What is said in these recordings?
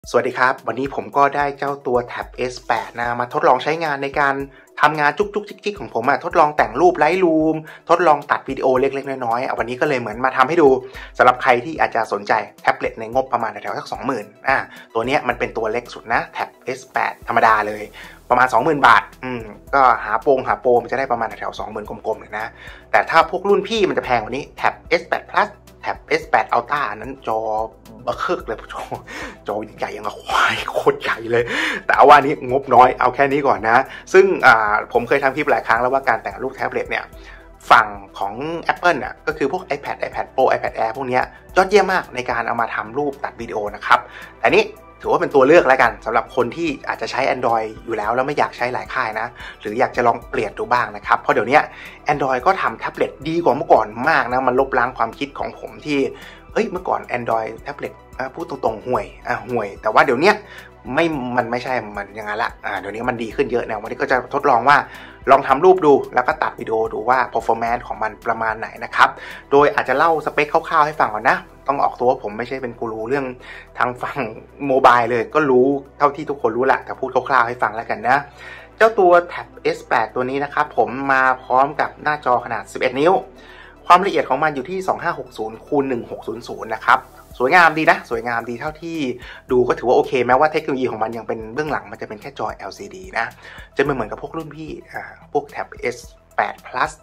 สวัสดีครับวันนี้ผมก็ได้เจ้าตัว Tab S8 นะมาทดลองใช้งานในการทำงานจุกๆจิกๆของผมทดลองแต่งรูป Lightroom ทดลองตัดวิดีโอเล็กๆน้อยๆวันนี้ก็เลยเหมือนมาทำให้ดูสำหรับใครที่อาจจะสนใจแท็บเล็ตในงบประมาณแถวๆสัก 20,000 ตัวนี้มันเป็นตัวเล็กสุดนะ Tab S8 ธรรมดาเลยประมาณ 20,000 บาทก็หาโปรมันจะได้ประมาณแถวๆ 20,000 กลมๆเลยนะแต่ถ้าพวกรุ่นพี่มันจะแพงกว่านี้ Tab S8 Plus Tab S8 Ultra นั้นจอบะเคิกเลยจอใหญ่ยังกับควายโคตรใหญ่เลยแต่ว่านี้งบน้อยเอาแค่นี้ก่อนนะซึ่งผมเคยทำคลิปหลายครั้งแล้วว่าการแต่งรูปแท็บเล็ตเนี่ยฝั่งของ Apple น่ะก็คือพวก iPad Pro iPad Air พวกนี้ยอดเยี่ยมมากในการเอามาทำรูปตัดวิดีโอนะครับแต่นี้ถือว่าเป็นตัวเลือกแล้วกันสำหรับคนที่อาจจะใช้ Android อยู่แล้วไม่อยากใช้หลายค่ายนะหรืออยากจะลองเปลี่ยนดูบ้างนะครับเพราะเดี๋ยวนี้ Android ก็ทำแท็บเล็ตดีกว่าเมื่อก่อนมากนะมันลบล้างความคิดของผมที่เมื่อก่อน Android แท็บเล็ตพูดตรงๆห่วยแต่ว่าเดี๋ยวนี้มันไม่ใช่มันอย่างนั้นละเดี๋ยวนี้มันดีขึ้นเยอะนะวันนี้ก็จะทดลองว่าลองทำรูปดูแล้วก็ตัดวิดีโอดูว่า performance ของมันประมาณไหนนะครับโดยอาจจะเล่าสเปคคร่าวๆให้ฟังก่อนนะต้องออกตัวว่าผมไม่ใช่เป็นกูรูเรื่องทางฝั่งโมบายเลยก็รู้เท่าที่ทุกคนรู้แหละแต่พูดคร่าวๆให้ฟังแล้วกันนะเจ้าตัว Tab S8 ตัวนี้นะครับผมมาพร้อมกับหน้าจอขนาด11 นิ้วความละเอียดของมันอยู่ที่2560คูณ1600นะครับสวยงามดีนะสวยงามดีเท่าที่ดูก็ถือว่าโอเคแม้ว่าเทคโนโลยีของมันยังเป็นเบื้องหลังมันจะเป็นแค่จอ LCD นะจะไม่เหมือนกับพวกรุ่นพี่พวก Tab S8 Plus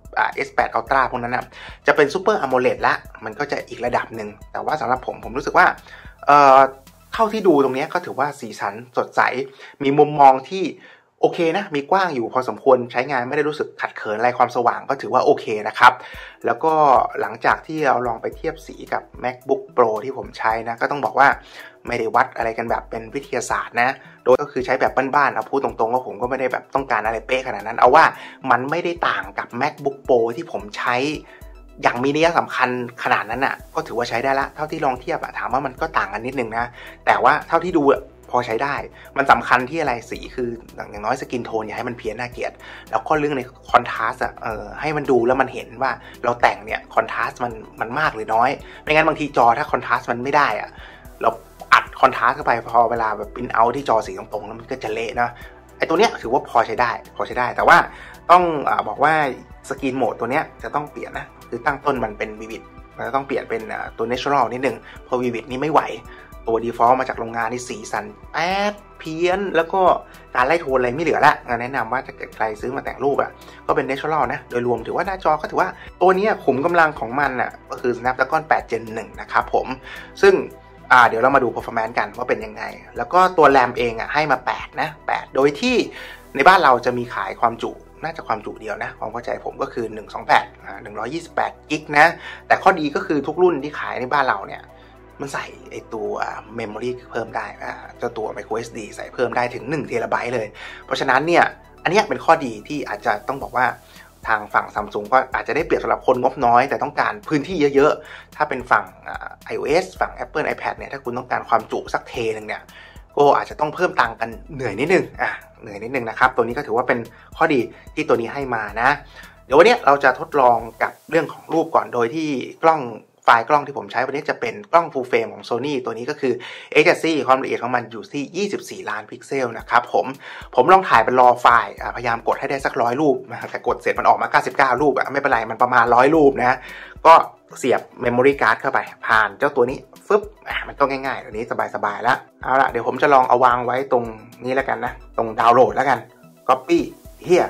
S8 Ultra พวกนั้นนะจะเป็น Super AMOLED ละมันก็จะอีกระดับหนึ่งแต่ว่าสำหรับผมรู้สึกว่าเท่าที่ดูตรงนี้ก็ถือว่าสีสันสดใสมีมุมมองที่โอเคนะมีกว้างอยู่พอสมควรใช้งานไม่ได้รู้สึกขัดเขินอะไรความสว่างก็ถือว่าโอเคนะครับแล้วก็หลังจากที่เราลองไปเทียบสีกับ MacBook Pro ที่ผมใช้นะก็ต้องบอกว่าไม่ได้วัดอะไรกันแบบเป็นวิทยาศาสตร์นะโดยก็คือใช้แบบบ้านๆเอาพูดตรงๆว่าผมก็ไม่ได้แบบต้องการอะไรเป๊ะขนาดนั้นเอาว่ามันไม่ได้ต่างกับ MacBook Pro ที่ผมใช้อย่างมีนัยสำคัญขนาดนั้นก็ถือว่าใช้ได้ละเท่าที่ลองเทียบถามว่ามันก็ต่างกันนิดนึงนะแต่ว่าเท่าที่ดูพอใช้ได้มันสำคัญที่อะไรสีคืออย่างน้อยสกินโทนอย่าให้มันเพี้ยนน่าเกลียดแล้วก็เรื่องในคอนทราสต์ให้มันดูแล้วมันเห็นว่าเราแต่งเนี่ยคอนทราสต์มันมากหรือน้อยไม่งั้นบางทีจอถ้าคอนทราสต์มันไม่ได้เราอัดคอนทราสต์เข้าไปพอเวลาแบบปรินท์เอาท์ที่จอสีตรงๆแล้วมันก็จะเละนะไอตัวเนี้ยถือว่าพอใช้ได้แต่ว่าต้องบอกว่าสกินโหมดตัวเนี้ยจะต้องเปลี่ยนนะคือตั้งต้นมันเป็นวิวิดมันต้องเปลี่ยนเป็นตัว natural นิดนึงพอวิวิดนี่ไม่ไหวตัว default มาจากโรงงานที่สีสันแป๊ดเพี้ยนแล้วก็การไล่โทนอะไรไม่เหลือละแนะนำว่าถ้าเกิดใครซื้อมาแต่งรูปก็เป็น natural นะโดยรวมถือว่าหน้าจอก็ถือว่าตัวนี้ขุมกำลังของมันก็คือ Snapdragon 8 Gen 1นะครับผมซึ่งเดี๋ยวเรามาดู performance กันว่าเป็นยังไงแล้วก็ตัว RAM เองให้มา8นะ8โดยที่ในบ้านเราจะมีขายความจุน่าจะความจุเดียวนะความเข้าใจผมก็คือ128 128กิกนะแต่ข้อดีก็คือทุกรุ่นที่ขายในบ้านเราเนี่ยมันใส่ไอตัว memory เพิ่มได้เจ้าตัว micro SD ใส่เพิ่มได้ถึง1 TBเลยเพราะฉะนั้นเนี่ยอันนี้เป็นข้อดีที่อาจจะต้องบอกว่าทางฝั่ง Samsung ก็อาจจะได้เปรียบสำหรับคนงบน้อยแต่ต้องการพื้นที่เยอะๆถ้าเป็นฝั่ง iOS ฝั่ง Apple iPad เนี่ยถ้าคุณต้องการความจุสักเทนึงเนี่ยก็อาจจะต้องเพิ่มตังค์กันเหนื่อยนิดนึงนะครับตัวนี้ก็ถือว่าเป็นข้อดีที่ตัวนี้ให้มานะเดี๋ยววันนี้เราจะทดลองกับเรื่องของรูปก่อนโดยที่ไฟล์กล้องที่ผมใช้วันนี้จะเป็นกล้อง Full Frame ของ Sony ตัวนี้ก็คือ A7C ความละเอียดของมันอยู่ที่24 ล้านพิกเซลนะครับผมลองถ่ายเป็น RAW ไฟล์พยายามกดให้ได้สัก100 รูปแต่กดเสร็จมันออกมา99 รูปไม่เป็นไรมันประมาณ100 รูปนะก็เสียบ Memory Card เข้าไปผ่านเจ้าตัวนี้ฟึบมันก็ง่ายๆตัวนี้สบายๆแล้วเอาล่ะเดี๋ยวผมจะลองเอาวางไว้ตรงนี้แล้วกันนะตรงดาวน์โหลดแล้วกัน Copy here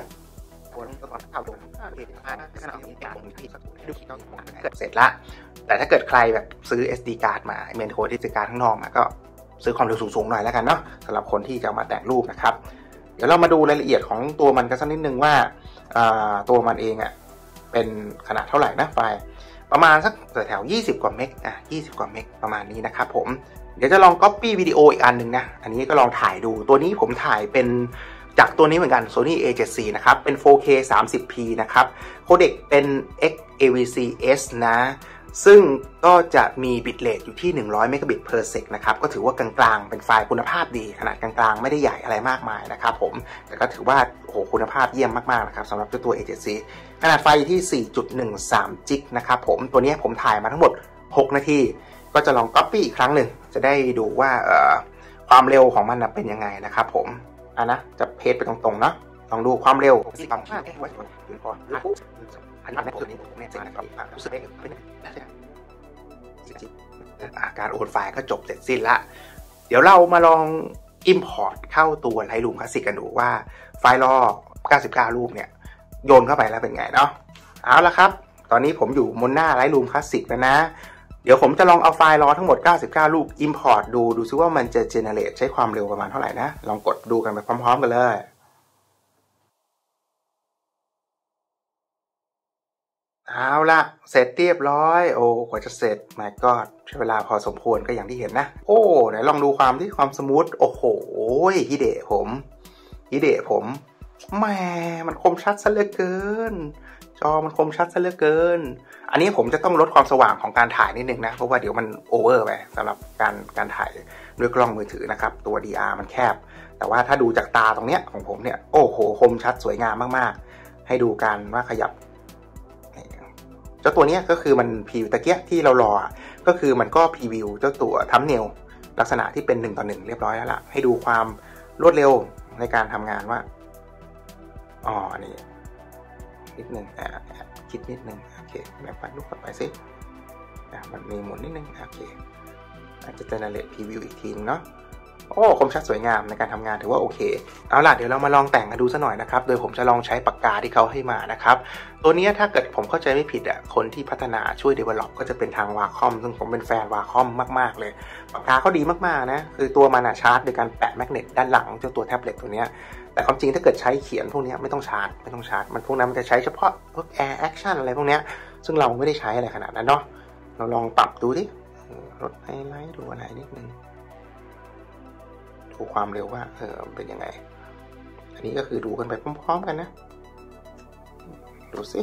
เสร็จละแต่ถ้าเกิดใครแบบซื้อ SD card มาเมนโทร SD card ข้างนอกมาก็ซื้อความเร็วสูงๆหน่อยแล้วกันเนาะสำหรับคนที่จะมาแต่งรูปนะครับเดี๋ยวเรามาดูรายละเอียดของตัวมันกันสักนิดนึงว่าตัวมันเองเป็นขนาดเท่าไหร่นะไฟล์ประมาณสักแถว20 กว่าเมก20 กว่าเมกประมาณนี้นะครับผมเดี๋ยวจะลอง Copy วิดีโออีกอันนึงนะอันนี้ก็ลองถ่ายดูตัวนี้ผมถ่ายเป็นจากตัวนี้เหมือนกัน Sony A7C นะครับเป็น 4K 30p นะครับโคเด็กเป็น XAVC-S นะซึ่งก็จะมีบิตเรทอยู่ที่100 Mbps นะครับก็ถือว่ากลางๆเป็นไฟล์คุณภาพดีขนาดกลางๆไม่ได้ใหญ่อะไรมากมายนะครับผมแต่ก็ถือว่าโอ้โหคุณภาพเยี่ยมมากๆนะครับสำหรับตัว A7C ขนาดไฟที่ 4.13 จิกนะครับผมตัวนี้ผมถ่ายมาทั้งหมด6 นาทีก็จะลอง Copy อีกครั้งหนึ่งจะได้ดูว่าความเร็วของมันเป็นยังไงนะครับผมนะจะเพจไปตรงๆนะลองดูความเร็วการโอนไฟล์ก็จบเสร็จสิ้นละเดี๋ยวเรามาลอง Import เข้าตัว Lightroom Classic กันดูว่าไฟล์RAW 99 รูปเนี่ยโยนเข้าไปแล้วเป็นไงเนาะเอาละครับตอนนี้ผมอยู่บนหน้า Lightroom Classic แล้วนะเดี๋ยวผมจะลองเอาไฟล์RAWทั้งหมด99 รูป Import ดูซิว่ามันจะ generate ใช้ความเร็วประมาณเท่าไหร่นะลองกดดูกันไปพร้อมๆกันเลยเอาละเสร็จเรียบร้อยโอ้กว่าจะเสร็จmy godใช้เวลาพอสมควรก็อย่างที่เห็นนะโอ้ไหนลองดูความสมูทโอ้โหฮิเดะผมแหมมันคมชัดซะเหลือเกินจอมันคมชัดซะเหลือเกินอันนี้ผมจะต้องลดความสว่างของการถ่ายนิดนึงนะเพราะว่าเดี๋ยวมันโอเวอร์ไปสำหรับการถ่ายด้วยกล้องมือถือนะครับตัว DR มันแคบแต่ว่าถ้าดูจากตาตรงเนี้ยของผมเนี่ยโอ้โหคมชัดสวยงามมากๆให้ดูกันว่าขยับเจ้าตัวนี้ก็คือมันพรีวิวตะเกียที่เรารอก็คือมันก็พรีวิวเจ้าตัวทัมเนลลักษณะที่เป็น1:1เรียบร้อยแล้วล่ะให้ดูความรวดเร็วในการทำงานว่านี่นิดนึงคิดนิดนึงโอเคแบบปัดลูกไปสิมันมีหมุนนิดนึงโอเคอาจจะ generate preview อีกทีนึงเนาะโอ้คมชัดสวยงามในการทำงานถือว่าโอเคเอาล่ะเดี๋ยวเรามาลองแต่งกันดูซะหน่อยนะครับโดยผมจะลองใช้ปากกาที่เขาให้มานะครับตัวนี้ถ้าเกิดผมเข้าใจไม่ผิดคนที่พัฒนาช่วย develop ก็จะเป็นทาง Wacom ซึ่งผมเป็นแฟน Wacom มากๆเลยปากกาเขาดีมากๆนะคือตัวมันชาร์จโดยการแปะแมกเนตด้านหลังเจ้าตัวแท็บเล็ตตัวนี้แต่ความจริงถ้าเกิดใช้เขียนพวกนี้ไม่ต้องชาร์จมันพวกนั้นมันจะใช้เฉพาะพวก Air Action อะไรพวกนี้ซึ่งเราไม่ได้ใช้อะไรขนาดนั้นเนาะเราลองปรับดูดิลดไฮไลท์ดูอะไรนิดนึงดูความเร็วว่าเป็นยังไงอันนี้ก็คือดูกันไปพร้อมๆกันนะดูสิ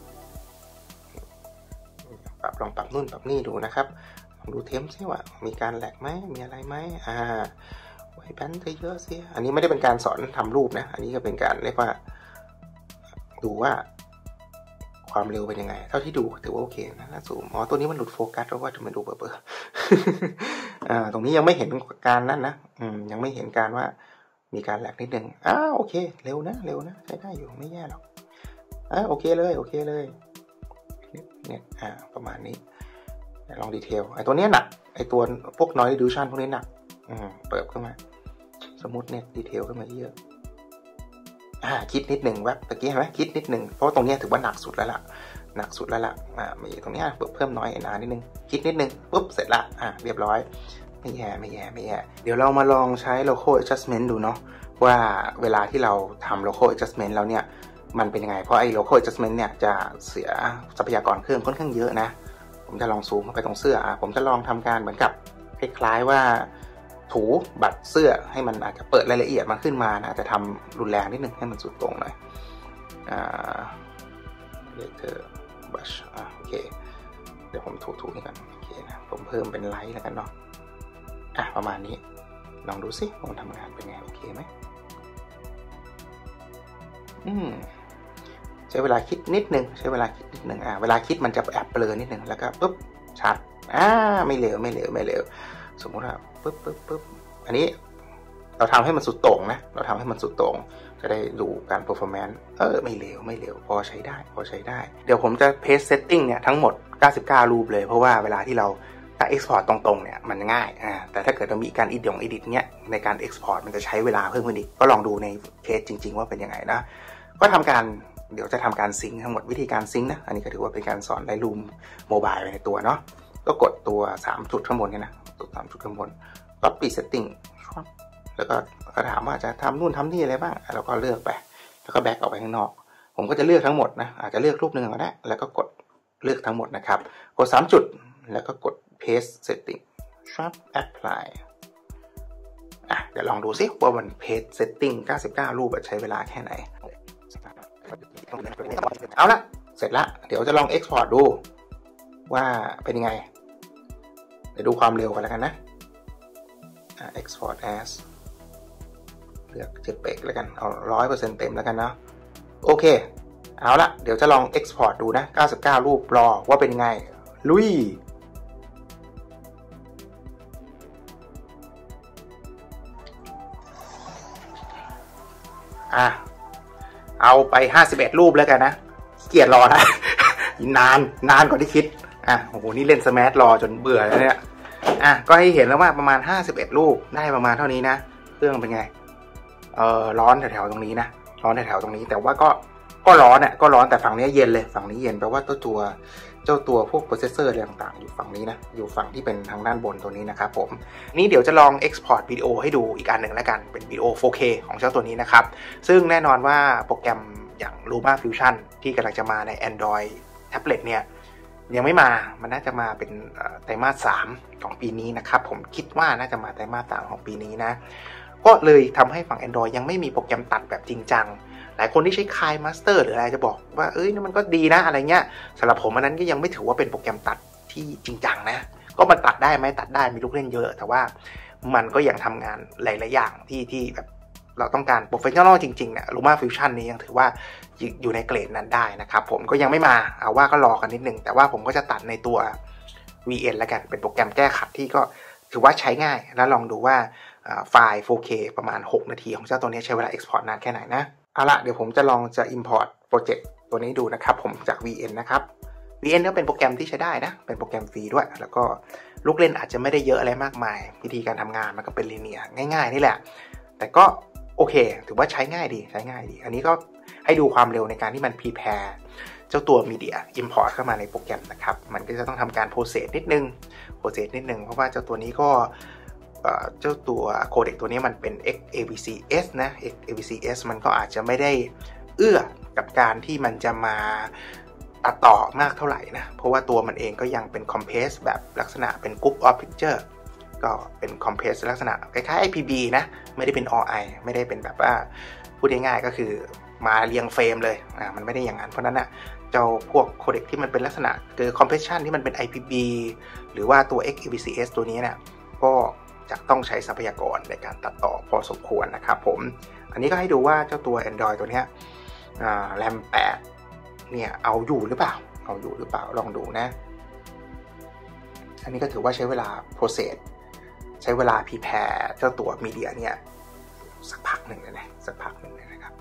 ลองปรับนู่นปรับนี่ดูนะครับลองดูเทมซิว่ามีการแหลกไหมมีอะไรไหมไว้แบนจะเยอะสิอันนี้ไม่ได้เป็นการสอนทำรูปนะอันนี้ก็เป็นการเรียกว่าดูว่าความเร็วเป็นยังไงเท่าที่ดูถือว่าโอเคนะน่าสูงตัวนี้มันหลุดโฟกัสเพราะว่ามันดูเบลอตรงนี้ยังไม่เห็นการนั่นนะยังไม่เห็นการว่ามีการแหลกนิดนึงโอเคเร็วนะใช้ได้อยู่ไม่แย่หรอกโอเคเลยเนี่ยประมาณนี้ลองดีเทลไอ้ตัวนี้หนักไอ้ตัวพวก noise reduction พวกนี้หนักเปิดขึ้นมาสมมุติเนี่ยดีเทลขึ้นมาเยอะคิดนิดหนึ่งว่าตะกี้เห็นไหมคิดนิดหนึ่งเพราะตรงนี้ถือว่าหนักสุดแล้วล่ะมีตรงนี้เพิ่มน้อยนิดนึงคิดนิดนึงปุ๊บเสร็จละเรียบร้อยไม่แย่เดี๋ยวเรามาลองใช้ local adjustment ดูเนาะว่าเวลาที่เราทำ local adjustment แล้วเนี่ยมันเป็นยังไงเพราะไอ้ local adjustment เนี่ยจะเสียทรัพยากรเครื่องค่อนข้างเยอะนะผมจะลองซูมเข้าไปตรงเสื้อผมจะลองทำการเหมือนกับคล้ายๆว่าถูบัตรเสื้อให้มันอาจจะเปิดรายละเอียดมาขึ้นมานะจะทำรุนแรงนิดนึงให้มันสุดตรงหน่อยเลเทอร์บัชโอเคเดี๋ยวผมถูนี่กันโอเคนะผมเพิ่มเป็นไลท์แล้วกันเนาะประมาณนี้ลองดูสิผมทำงานเป็นไงโอเคไหมใช้เวลาคิดนิดนึงเวลาคิดมันจะแอบเบลอนิดนึงแล้วก็ปุ๊บชัดไม่เหลวสมมติว่าปุ๊บอันนี้เราทำให้มันสุดโต่งนะจะได้ดูการ performance ไม่เหลวพอใช้ได้เดี๋ยวผมจะ paste setting เนี่ยทั้งหมด99รูปเลยเพราะว่าเวลาที่เราถ้า export ตรงๆเนี่ยมันง่ายแต่ถ้าเกิดเรามีการ edit เนี่ยในการ export มันจะใช้เวลาเพิ่มขึ้นอีกก็ลองดูในเคสจริงๆว่าเป็นยังไงนะก็เดี๋ยวจะทำการซิงค์ทั้งหมดวิธีการซิงค์นะอันนี้ก็ถือว่าเป็นการสอน Lightroom Mobile ไปในตัวเนาะก็กดตัว3จุดข้างบนเนี่ยนะตัว3จุดข้างบน copy setting แล้วก็ถามว่าจะทำนู่นทำนี่อะไรบ้างเราก็เลือกไปแล้วก็แบ็กออกไปข้างนอกผมก็จะเลือกทั้งหมดนะอาจจะเลือกรูปนึงก็ได้แล้วก็กดเลือกทั้งหมดนะครับกด3จุดแล้วก็กด paste setting apply เดี๋ยวลองดูซิว่ามัน paste setting 99รูปใช้เวลาแค่ไหนเอาละเสร็จละเดี๋ยวจะลอง export ดูว่าเป็นยังไงเดี๋ยวดูความเร็วกันแล้วกันนะexport as เลือก JPEG แล้วกันเอา 100% เต็มแล้วกันนะโอเคเอาละเดี๋ยวจะลอง export ดูนะ99รูปรอว่าเป็นไงลุยเอาไป51รูปแล้วกันนะเกลียดรอนะ นานกว่าที่คิดโอ้โหนี่เล่นสมัชรอจนเบื่อแล้วเนี่ยก็ให้เห็นแล้วว่าประมาณ51รูปได้ประมาณเท่านี้นะเครื่องเป็นไงร้อนแถวๆตรงนี้นะร้อนแถวๆตรงนี้แต่ว่าก็ร้อนก็ร้อนแต่ฝั่งนี้เย็นเลยฝั่งนี้เย็นแปลว่าเจ้าตัวพวกโปรเซสเซอร์อะไรต่างๆอยู่ฝั่งนี้นะอยู่ฝั่งที่เป็นทางด้านบนตัวนี้นะครับผมนี่เดี๋ยวจะลอง Export วิดีโอให้ดูอีกอันหนึ่งแล้วกันเป็นวิดีโอ 4K ของเจ้าตัวนี้นะครับซึ่งแน่นอนว่าโปรแกรมอย่าง Luma Fusion ที่กำลังจะมาใน Android Tablet เนี่ยยังไม่มามันน่าจะมาเป็นไตรมาส3ของปีนี้นะครับผมคิดว่าน่าจะมาไตรมาส3ของปีนี้นะก็เลยทำให้ฝั่ง Android ยังไม่มีโปรแกรมตัดแบบจริงจังหลายคนที่ใช้ KineMaster หรืออะไรจะบอกว่านี่มันก็ดีนะอะไรเงี้ยสำหรับผมอันนั้นก็ยังไม่ถือว่าเป็นโปรแกรมตัดที่จริงจังนะก็มันตัดได้ไหมตัดได้มีลูกเล่นเยอะแต่ว่ามันก็ยังทำงานหลายๆอย่างที่แบบเราต้องการ Professional จริงๆเนี่ย Luma Fusion นี้ยังถือว่าอยู่ในเกรดนั้นได้นะครับผมก็ยังไม่มาเอาว่าก็รอกันนิดนึงแต่ว่าผมก็จะตัดในตัว VN แล้วกันเป็นโปรแกรมแก้ขัดที่ก็ถือว่าใช้ง่ายแล้วลองดูว่าไฟล์ 4K ประมาณ6นาทีของเจ้าตัวนี้ใช้เวลา Export นานแค่ไหนนะเอาละเดี๋ยวผมจะลองจะ import โปรเจกต์ตัวนี้ดูนะครับผมจาก VN นะครับ VN ก็เป็นโปรแกรมที่ใช้ได้นะเป็นโปรแกรมฟรีด้วยแล้วก็ลูกเล่นอาจจะไม่ได้เยอะอะไรมากมายวิธีการทำงานมันก็เป็นลีเนียร์ง่ายๆนี่แหละแต่ก็โอเคถือว่าใช้ง่ายดีอันนี้ก็ให้ดูความเร็วในการที่มัน prepare เจ้าตัว media import เข้ามาในโปรแกรมนะครับมันก็จะต้องทำการ process นิดนึงเพราะว่าเจ้าตัวนี้ก็เจ้าตัวโคเด็กตัวนี้มันเป็น XAVCS นะ XAVCS มันก็อาจจะไม่ได้เอื้อกับการที่มันจะมาตัดต่อมากเท่าไหร่นะเพราะว่าตัวมันเองก็ยังเป็น compress แบบลักษณะเป็น group of picture ก็เป็น compress ลักษณะคล้ายๆ IPB นะไม่ได้เป็น OI ไม่ได้เป็นแบบว่าพูดง่ายๆก็คือมาเรียงเฟรมเลยมันไม่ได้อย่างนั้นเพราะนั้นนะเจ้าพวกโคเด็กที่มันเป็นลักษณะคือ compression ที่มันเป็น IPB หรือว่าตัว XAVCS ตัวนี้เนี่ยก็จะต้องใช้ทรัพยากรในการตัดต่อพอสมควรนะครับผมอันนี้ก็ให้ดูว่าเจ้าตัว Android ตัวนี้RAM 8เนี่ยเอาอยู่หรือเปล่าลองดูนะอันนี้ก็ถือว่าใช้เวลา process ใช้เวลา prepare เจ้าตัว media เนี่ยสักพักหนึ่งเลยนะครับ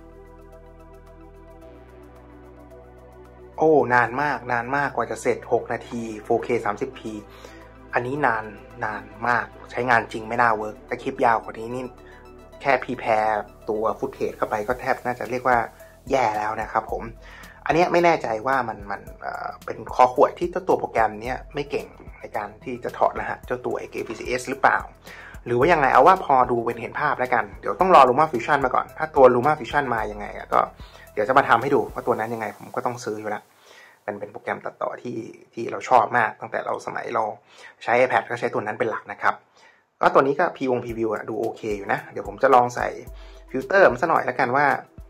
โอ้นานมากกว่าจะเสร็จ6นาที 4K 30p อันนี้นานมากใช้งานจริงไม่น่าเวิร์กแต่คลิปยาวกว่านี้นี่แค่พรีแพร์ตัวฟุตเทจเข้าไปก็แทบน่าจะเรียกว่าแย่แล้วนะครับผมอันนี้ไม่แน่ใจว่ามันเป็นคอขวดที่เจ้าตัวโปรแกรมนี้ไม่เก่งในการที่จะถอดรหัสเจ้าตัว XAVCS หรือเปล่าหรือว่ายังไงเอาว่าพอดูเป็นเห็นภาพแล้วกันเดี๋ยวต้องรอ Luma Fusion มาก่อนถ้าตัว Luma Fusion มายังไงก็เดี๋ยวจะมาทำให้ดูว่าตัวนั้นยังไงผมก็ต้องซื้ออยู่แล้วเป็นโปรแกรมตัดต่อที่เราชอบมากตั้งแต่เราสมัยเราใช้ iPad ก็ใช้ตัวนั้นเป็นหลักนะครับก็ตัวนี้ก็ preview ดูโอเคอยู่นะเดี๋ยวผมจะลองใส่ฟิลเตอร์มันซะหน่อยแล้วกันว่า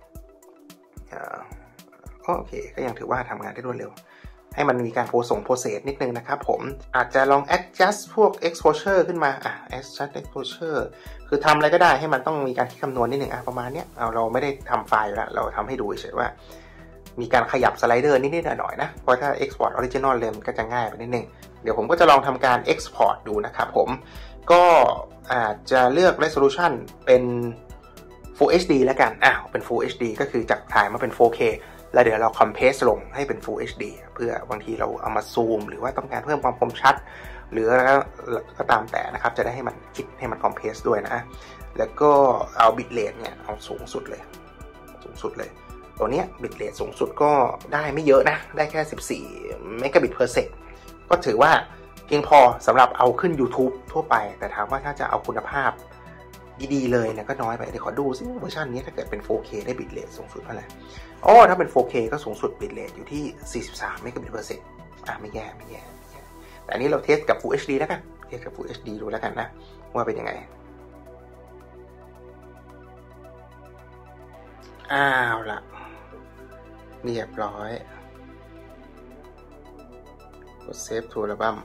โอเคก็ยังถือว่าทำงานได้รวดเร็วให้มันมีการโปรเซสนิดนึงนะครับผมอาจจะลอง adjust พวก exposure ขึ้นมาadjust exposure คือทำอะไรก็ได้ให้มันต้องมีการคิดคำนวณนิดนึงประมาณนี้เราไม่ได้ทำไฟล์แล้วเราทำให้ดูเฉยว่ามีการขยับสไลเดอร์นิดๆหน่อยๆนะเพราะถ้า export original เลยมันก็จะง่ายไปนิดนึงเดี๋ยวผมก็จะลองทำการ export ดูนะครับผมก็อาจจะเลือก resolution เป็น Full HD แล้วกันเป็น Full HD ก็คือจากถ่ายมาเป็น 4K แล้วเดี๋ยวเรา compress ลงให้เป็น Full HD เพื่อบางทีเราเอามาซูมหรือว่าต้องการเพิ่มความคมชัดหรือก็ตามแต่นะครับจะได้ให้มันคิดให้มัน compress ด้วยนะแล้วก็เอา bit rate เนี่ยเอาสูงสุดเลยตัวนี้ bit rate สูงสุดก็ได้ไม่เยอะนะได้แค่14 megabit per sec ก็ถือว่าเพียงพอสำหรับเอาขึ้น YouTube ทั่วไปแต่ถามว่าถ้าจะเอาคุณภาพดีๆเลยเนี่ยก็น้อยไปเดี๋ยวขอดูซิเวอร์ชันนี้ถ้าเกิดเป็น 4K ได้ bit rate สูงสุดเท่าไหร่ถ้าเป็น 4K ก็สูงสุด bit rate อยู่ที่43 megabit per sec ไม่แย่แต่อันนี้เราเทสกับ Full HD แล้วกันเทสกับ Full HD ดูแล้วกันนะว่าเป็นยังไงละเรียบร้อยกดเซฟทูอัลบั้ม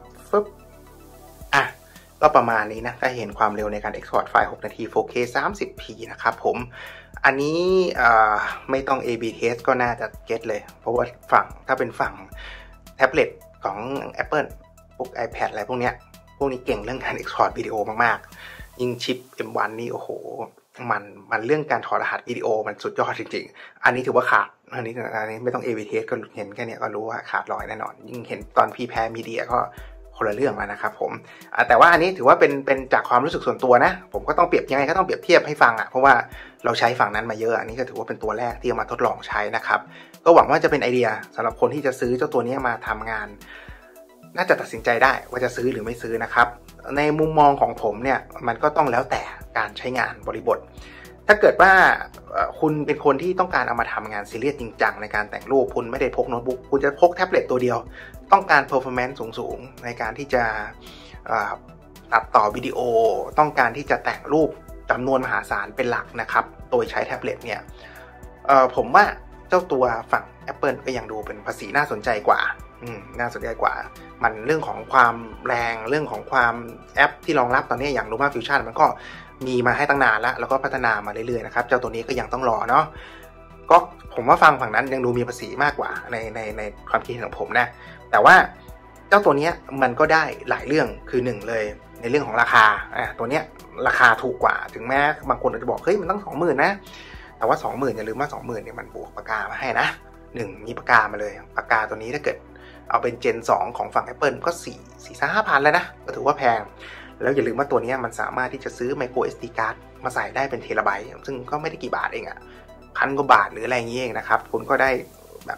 ก็ประมาณนี้นะถ้าเห็นความเร็วในการ export ไฟล์6นาที 4K 30p นะครับผมอันนี้ไม่ต้อง A/B test ก็น่าจะเก็ตเลยเพราะว่าถ้าเป็นฝั่งแท็บเล็ตของ Apple พวก iPad อะไรพวกนี้เก่งเรื่องการ export วิดีโอมากๆยิ่งชิป M1 นี่โอ้โหมันเรื่องการถอดรหัสวิดีโอมันสุดยอดจริงๆอันนี้ถือว่าขาดอันนี้ไม่ต้อง AV test ก็เห็นแค่นี้ก็รู้ว่าขาดลอยแน่นอนยิ่งเห็นตอนพี่แพ้มีเดียก็คนละเรื่องแล้วนะครับผมแต่ว่าอันนี้ถือว่าเป็นจากความรู้สึกส่วนตัวนะผมก็ต้องเปรียบยังไงก็ต้องเปรียบเทียบให้ฟังเพราะว่าเราใช้ฝั่งนั้นมาเยอะอันนี้ก็ถือว่าเป็นตัวแรกที่เอามาทดลองใช้นะครับก็หวังว่าจะเป็นไอเดียสำหรับคนที่จะซื้อเจ้าตัวนี้มาทำงานน่าจะตัดสินใจได้ว่าจะซื้อหรือไม่ซื้อนะครับในมุมมองของผมเนี่ยมันก็ต้องแล้วแต่การใช้งานบริบทถ้าเกิดว่าคุณเป็นคนที่ต้องการเอามาทำงานซีเรียสจริงจังในการแต่งรูปคุณไม่ได้พกโน้ตบุ๊กคุณจะพกแท็บเล็ตตัวเดียวต้องการ performance สูงๆในการที่จะตัดต่อวิดีโอต้องการที่จะแต่งรูปจำนวนมหาศาลเป็นหลักนะครับโดยใช้แท็บเล็ตเนี่ยผมว่าเจ้าตัวฝั่ง Apple ก็ยังดูเป็นภาษีน่าสนใจกว่าน่าสนใจกว่ามันเรื่องของความแรงเรื่องของความแอปที่รองรับตอนนี้อย่าง Luma Fusion มันก็มีมาให้ตั้งนานแล้วก็พัฒนามาเรื่อยๆนะครับเจ้าตัวนี้ก็ยังต้องรอเนาะก็ผมว่าฝั่งนั้นยังดูมีภาษีมากกว่าในความคิดของผมนะแต่ว่าเจ้าตัวนี้มันก็ได้หลายเรื่องคือ1เลยในเรื่องของราคาตัวนี้ราคาถูกกว่าถึงแม้บางคนอาจจะบอกเฮ้ยมันต้อง 20,000 นะแต่ว่า 20,000 อย่าลืมว่า 20,000 เนี่ยมันบวกปากกามาให้นะ1มีปากกามาเลยปากกาตัวนี้ถ้าเกิดเอาเป็น Gen 2 ของฝั่ง Apple ก็ 4-5,000 แล้วนะก็ถือว่าแพงแล้วอย่าลืมว่าตัวนี้มันสามารถที่จะซื้อ micro SD card มาใส่ได้เป็นเทราไบต์ซึ่งก็ไม่ได้กี่บาทเองพันกว่าบาทหรืออะไรอย่างนี้เองนะครับคุณก็ได้แบบ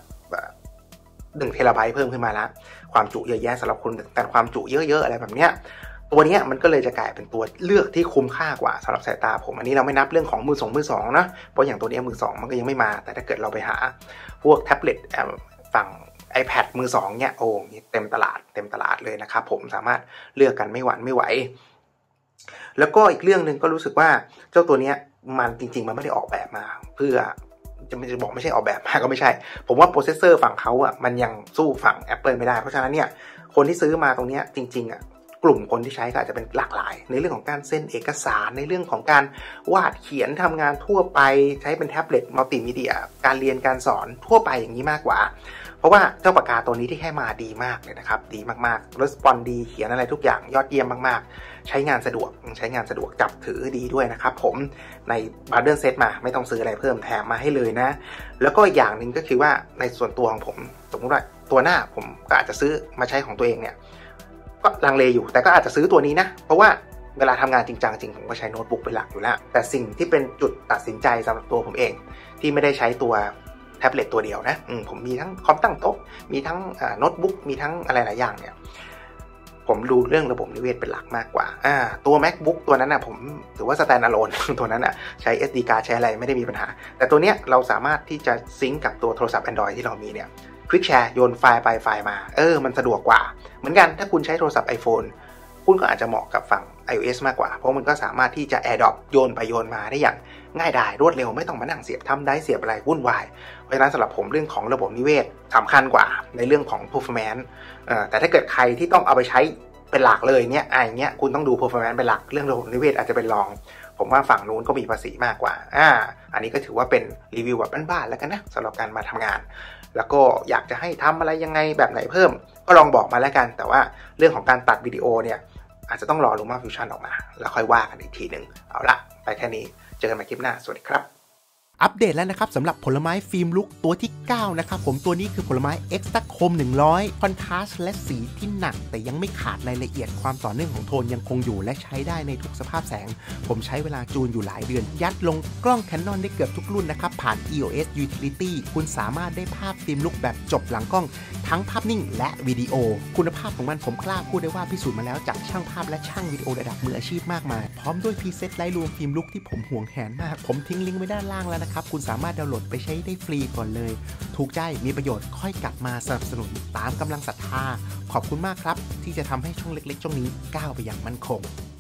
1เทราไบต์เพิ่มขึ้นมาแล้วความจุเยอะแยะสำหรับคุณแต่ความจุเยอะๆอะไรแบบเนี้ยตัวนี้มันก็เลยจะกลายเป็นตัวเลือกที่คุ้มค่ากว่าสำหรับสายตาผมอันนี้เราไม่นับเรื่องของมือสองนะเพราะอย่างตัวนี้มือ2มันก็ยังไม่มาแต่ถ้าเกิดเราไปหาพวกแท็บเล็ตฝั่งiPad มือ2เนี่ยโอ้เต็มตลาดเลยนะครับผมสามารถเลือกกันไม่หวั่นไม่ไหวแล้วก็อีกเรื่องนึงก็รู้สึกว่าเจ้าตัวนี้มันจริงๆมันไม่ได้ออกแบบมาเพื่อจะบอกไม่ใช่ออกแบบมาก็ไม่ใช่ผมว่าโปรเซสเซอร์ฝั่งเขามันยังสู้ฝั่ง Apple ไม่ได้เพราะฉะนั้นเนี่ยคนที่ซื้อมาตรงนี้จริงๆกลุ่มคนที่ใช้ก็อาจจะเป็นหลากหลายในเรื่องของการเซ็นเอกสารในเรื่องของการวาดเขียนทำงานทั่วไปใช้เป็นแท็บเล็ตมัลติมีเดียการเรียนการสอนทั่วไปอย่างนี้มากกว่าเพราะว่าเจ้าปากกาตัวนี้ที่ให้มาดีมากเลยนะครับดีมากๆรีสปอนส์ดีเขียนอะไรทุกอย่างยอดเยี่ยมมากๆใช้งานสะดวกจับถือดีด้วยนะครับผมในบันเดิลเซตมาไม่ต้องซื้ออะไรเพิ่มแถมมาให้เลยนะแล้วก็อย่างนึงก็คือว่าในส่วนตัวของผมสมมติว่าตัวหน้าผมก็อาจจะซื้อมาใช้ของตัวเองเนี่ยก็ลังเลอยู่แต่ก็อาจจะซื้อตัวนี้นะเพราะว่าเวลาทำงานจริงจังจริงผมก็ใช้โน้ตบุ๊กเป็นหลักอยู่แล้วแต่สิ่งที่เป็นจุดตัดสินใจสำหรับตัวผมเองที่ไม่ได้ใช้ตัวแท็บเล็ตตัวเดียวนะผมมีทั้งคอมตั้งโต๊ะมีทั้งโน้ตบุ๊กมีทั้งอะไรหลายอย่างเนี่ยผมดูเรื่องระบบนิเวศเป็นหลักมากกว่าตัว MacBook ตัวนั้นผมถือว่า standalone ตัวนั้นใช้ SD card ใช้อะไรไม่ได้มีปัญหาแต่ตัวเนี้ยเราสามารถที่จะซิงก์กับตัวโทรศัพท์ Android ที่เรามีเนี่ยคลิกแชร์โยนไฟล์ไปไฟล์มามันสะดวกกว่าเหมือนกันถ้าคุณใช้โทรศัพท์ iPhone คุณก็อาจจะเหมาะกับฝั่ง iOS มากกว่าเพราะมันก็สามารถที่จะ AirDrop โยนไปโยนมาได้อย่างง่ายดายรวดเร็วไม่ต้องมานั่งเสียบทำได้เสียบอะไรวุ่นวายเพราะฉะนั้นสำหรับผมเรื่องของระบบนิเวศสำคัญกว่าในเรื่องของ performance แต่ถ้าเกิดใครที่ต้องเอาไปใช้เป็นหลักเลยเนี่ยอย่างเงี้ยคุณต้องดู performance เป็นหลักเรื่องระบบนิเวศอาจจะเป็นรองผมว่าฝั่งนู้นก็มีภาษีมากกว่าอันนี้ก็ถือว่าเป็นรีวิวแบบบ้านๆแล้วกันนะสำหรับการมาทำงานแล้วก็อยากจะให้ทำอะไรยังไงแบบไหนเพิ่มก็ลองบอกมาแล้วกันแต่ว่าเรื่องของการตัดวิดีโอเนี่ยอาจจะต้องรอ Luma Fusion ออกมาแล้วค่อยว่ากันอีกทีนึงเอาละไปแค่นี้เจอกันใหม่คลิปหน้าสวัสดีครับอัปเดตแล้วนะครับสำหรับผลไม้ฟิล์มลุกตัวที่9นะครับผมตัวนี้คือผลไม้ Extra Chrome 100 คอนทราสต์และสีที่หนักแต่ยังไม่ขาดรายละเอียดความต่อเนื่องของโทนยังคงอยู่และใช้ได้ในทุกสภาพแสงผมใช้เวลาจูนอยู่หลายเดือนยัดลงกล้อง Canon ได้เกือบทุกรุ่นนะครับผ่าน EOS Utility คุณสามารถได้ภาพฟิล์มลุกแบบจบหลังกล้องทั้งภาพนิ่งและวิดีโอคุณภาพของมันผมกล้าพูดได้ว่าพิสูจน์มาแล้วจากช่างภาพและช่างวิดีโอระดับมืออาชีพมากมายพร้อมด้วยพรีเซตไลท์รูมฟิล์มลุกที่ผมห่วงแหนมากผมทิ้งลิงก์ไว้ด้านล่างแล้วนะครับคุณสามารถดาวน์โหลดไปใช้ได้ฟรีก่อนเลยถูกใจมีประโยชน์ค่อยกลับมาสนับสนุนตามกำลังศรัทธาขอบคุณมากครับที่จะทำให้ช่องเล็กๆช่องนี้ก้าวไปอย่างมั่นคง